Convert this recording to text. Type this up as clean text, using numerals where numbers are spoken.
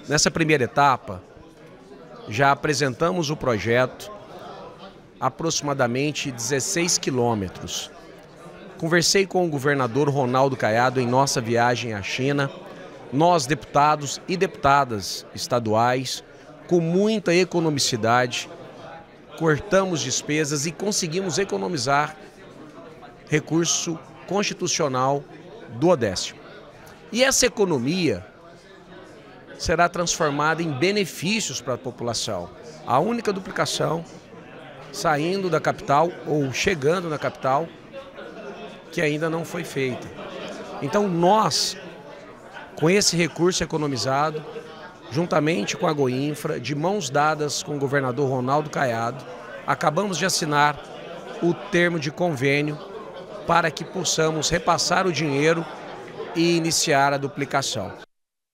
Nessa primeira etapa, já apresentamos o projeto, aproximadamente 16 quilômetros. Conversei com o governador Ronaldo Caiado em nossa viagem à China. Nós, deputados e deputadas estaduais, com muita economicidade, cortamos despesas e conseguimos economizar recurso constitucional do Odécio. E essa economia será transformada em benefícios para a população. A única duplicação saindo da capital ou chegando na capital que ainda não foi feita. Então nós, com esse recurso economizado, juntamente com a Goinfra, de mãos dadas com o governador Ronaldo Caiado, acabamos de assinar o termo de convênio para que possamos repassar o dinheiro e iniciar a duplicação.